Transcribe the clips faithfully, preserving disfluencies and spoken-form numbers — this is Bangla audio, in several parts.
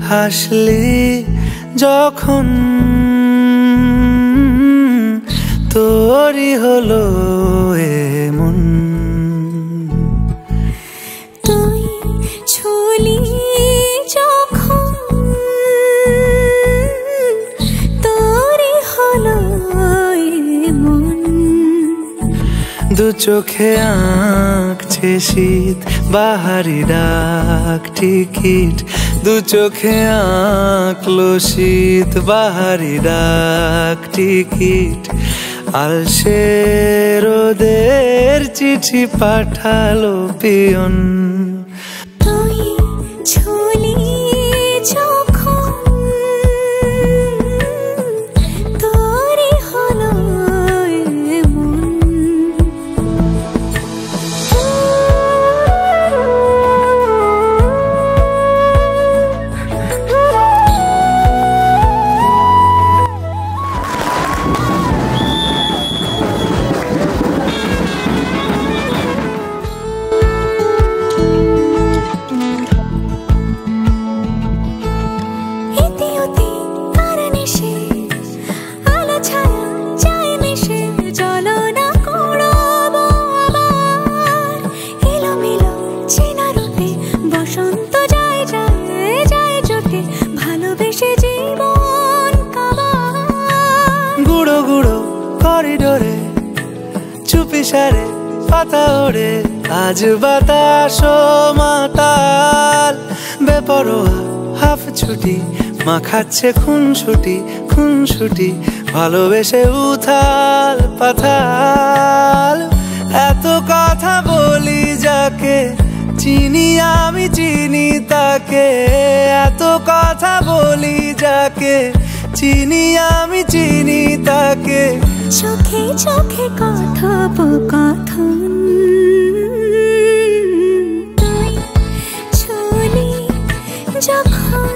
হাসলি যখন তোরই হলো এমন। তুই ছুলি যখন তোরই হলো এমন। দু চোখে আঁকছে শীত বাহারি ডাক টিকিট, দু চোখে আঁকলো শীত বাহারি ডাক টিকিট। আলসে রোদের চিঠি পাঠালো পিয়ন। তুই ছুলি যখন তোরই হলো এমন। গুঁড়ো গুঁড়ো করিডোরে চুপি সারে পাতা ওড়ে, আজ বাতাস মাতাল বেপরোয়া হাফ ছুটি মাখাচ্ছে খুন ছুটি খুন ছুটি ভালোবেসে উথাল পাথাল। এত কথা বলি যাকে চিনি আমি চিনি তাকে, এত কথা বলি যাকে চিনি আমি চিনি তাকে। চোখে চোখে কথোপকথন তুই ছুলি যখন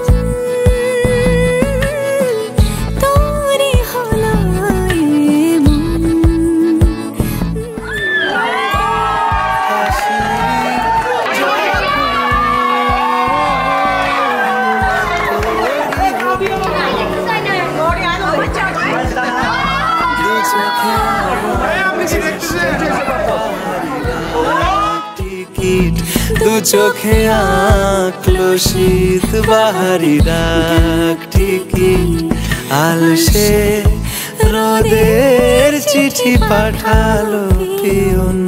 তোরই হলো এমন। দু চোখে আঁকলো শীত বাহারি ডাক টিকিট, আলসে রোদের চিঠি পাঠালো পিয়ন।